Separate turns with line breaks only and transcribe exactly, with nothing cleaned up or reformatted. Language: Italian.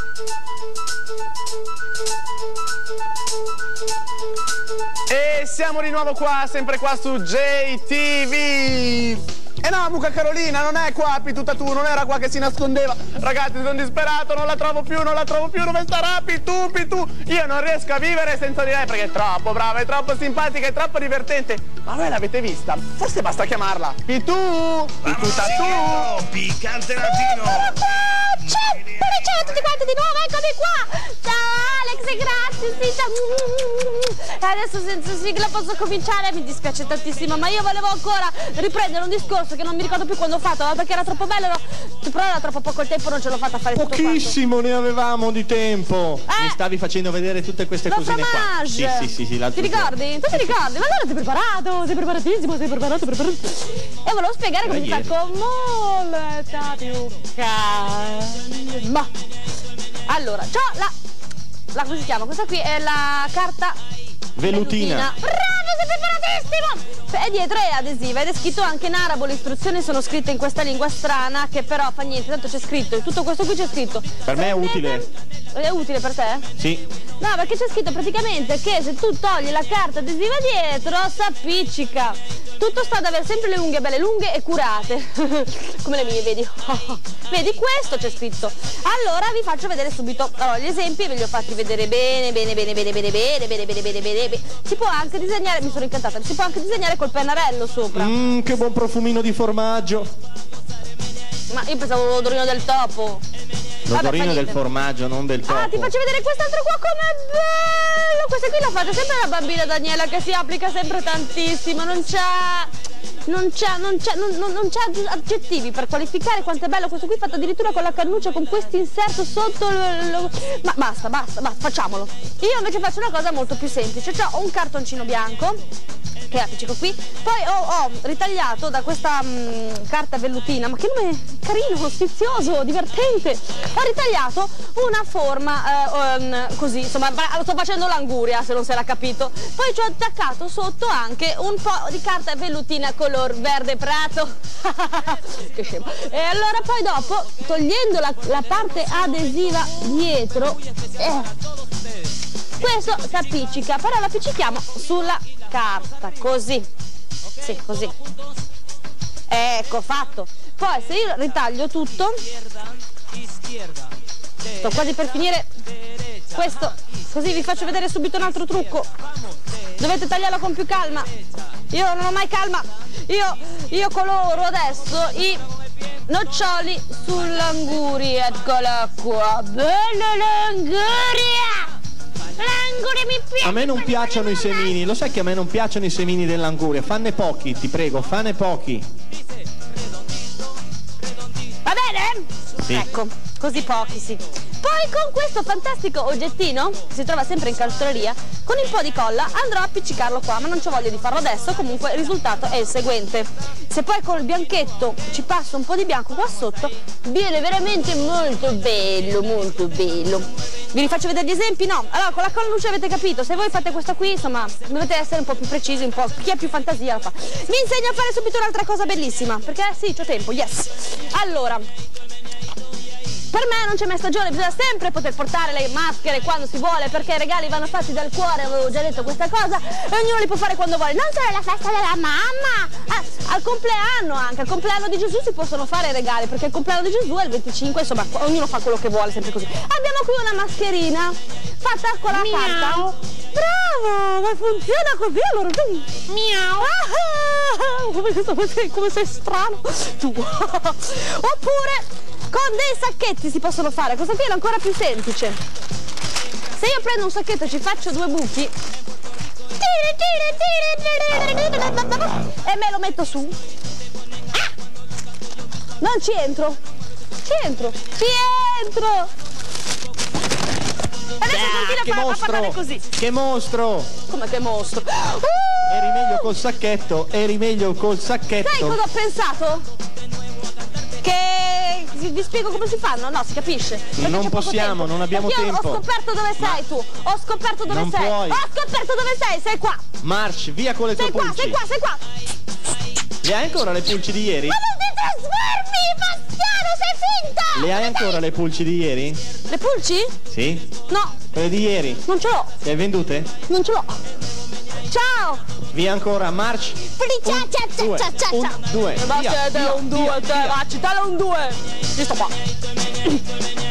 E siamo di nuovo qua, sempre qua su J T V. E no, Mucca Carolina, non è qua Pitù tu, non era qua che si nascondeva. Ragazzi, sono disperato, non la trovo più, non la trovo più. Dove starà Pitù, Pitù? Io non riesco a vivere senza di lei perché è troppo brava, è troppo simpatica, è troppo divertente. Ma voi l'avete vista? Forse basta chiamarla Pitù, Pitù tu.
Piccante latino.
Ciao, ciao a tutti quanti di nuovo, eccomi qua. Ciao Alex, grazie, sì, ciao. E adesso senza sigla posso cominciare, mi dispiace tantissimo, ma io volevo ancora riprendere un discorso che non mi ricordo più quando ho fatto, ma perché era troppo bello, no? Però era troppo poco il tempo, non ce l'ho fatta fare tutto quanto.
Pochissimo ne avevamo di tempo.
Eh?
Mi stavi facendo vedere tutte queste
Lo
cosine qua.
fromage.
Sì, sì, sì, sì,
Ti ricordi? Tu ti ricordi? Ma allora sei preparato, sei preparatissimo, sei preparato, preparato. E volevo spiegare come si fa con molta più calma. Allora, c'ho la, la, come si chiama? Questa qui è la carta
Velutina.
Bravo, sei preparatissimo! E dietro è adesiva ed è scritto anche in arabo, le istruzioni sono scritte in questa lingua strana che però fa niente, tanto c'è scritto, tutto questo qui c'è scritto.
Per me è utile.
È utile per te?
Sì.
No, perché c'è scritto praticamente che se tu togli la carta adesiva dietro si appiccica. Tutto sta ad avere sempre le unghie belle lunghe e curate. Come le mie, vedi? Vedi, questo c'è scritto. Allora vi faccio vedere subito. Allora, gli esempi ve li ho fatti vedere bene, bene, bene, bene, bene, bene, bene, bene, bene, bene, bene. Si può anche disegnare, mi sono incantata, si può anche disegnare col pennarello sopra.
Mmm, che buon profumino di formaggio.
Ma io pensavo l'odorino del topo.
L'odorino del formaggio, non del topo.
Ah, ti faccio vedere quest'altro qua, com'è bello! Questa qui la fate sempre la bambina Daniela che si applica sempre tantissimo, non c'è... Non c'è, non c'è, non, non, non c'è aggettivi per qualificare quanto è bello questo qui, fatto addirittura con la cannuccia, con questo inserto sotto lo, lo... Ma basta, basta, basta, facciamolo. Io invece faccio una cosa molto più semplice, cioè ho un cartoncino bianco che appiccico qui, poi ho, ho ritagliato da questa mh, carta vellutina, ma che nome carino, sfizioso, divertente, ho ritagliato una forma eh, um, così, insomma, lo sto facendo l'anguria se non si era capito, poi ci ho attaccato sotto anche un po' di carta vellutina color verde prato, che scemo, e allora poi dopo, togliendo la, la parte adesiva dietro, eh, questo si appiccica, però lo appiccichiamo sulla carta, così, sì, così, ecco fatto. Poi se io ritaglio tutto, sto quasi per finire questo, così vi faccio vedere subito un altro trucco, dovete tagliarlo con più calma, io non ho mai calma, io, io coloro adesso i noccioli sull'anguria, eccola qua, bella l'anguria! L'anguria mi piace.
A me non piacciono i semini, lo sai che a me non piacciono i semini dell'anguria, fanne pochi, ti prego, fanne pochi.
Va bene?
Sì.
Ecco, così pochi, sì. Poi con questo fantastico oggettino, che si trova sempre in cartoleria, con un po' di colla andrò a appiccicarlo qua, ma non c'ho voglia di farlo adesso, comunque il risultato è il seguente. Se poi col bianchetto ci passo un po' di bianco qua sotto, viene veramente molto bello, molto bello. Vi rifaccio vedere gli esempi? No. Allora, con la colla luce avete capito, se voi fate questa qui, insomma, dovete essere un po' più precisi, un po', chi ha più fantasia la fa. Vi insegno a fare subito un'altra cosa bellissima, perché sì, c'ho tempo, yes. Allora, per me non c'è mai stagione, bisogna sempre poter portare le maschere quando si vuole, perché i regali vanno fatti dal cuore, avevo già detto questa cosa, e ognuno li può fare quando vuole, non solo alla festa della mamma, ah, al compleanno anche, al compleanno di Gesù si possono fare i regali, perché il compleanno di Gesù è il venticinque, insomma, ognuno fa quello che vuole, sempre così. Abbiamo qui una mascherina, fatta con la carta. Bravo, ma funziona così allora tu. Miau. Ah, come, questo, come sei strano tu. Oppure con dei sacchetti si possono fare, questa qui è ancora più semplice. Se io prendo un sacchetto e ci faccio due buchi e me lo metto su, ah! Non ci entro, ci entro, ci entro. Adesso
Ah, che mostro!
Così.
Che mostro!
Come che mostro? Uh!
Eri meglio col sacchetto, eri meglio col sacchetto.
Sai cosa ho pensato? Che vi spiego come si fanno? No, si capisce.
Non possiamo, non abbiamo
Perché
tempo.
Ho scoperto dove
Ma...
sei tu. Ho scoperto dove
non
sei.
Puoi.
Ho scoperto dove sei, sei qua.
March, via con le
sei
tue
qua,
pulci.
sei qua, sei qua.
Le hai ancora le pulci di ieri?
Ma non ti trasformi, Bastiano, sei finta!
Le hai ancora le pulci di ieri?
Le pulci?
Sì.
No.
Quelle di ieri?
Non ce l'ho.
Le hai vendute?
Non ce l'ho. Ciao!
Via ancora, march!
Ciao, ciao, ciao, ciao, ciao,
un,
ciao.
due,
E basta,
via,
te
via,
un due,
via,
te
via.
facci, te un due. Io sto qua.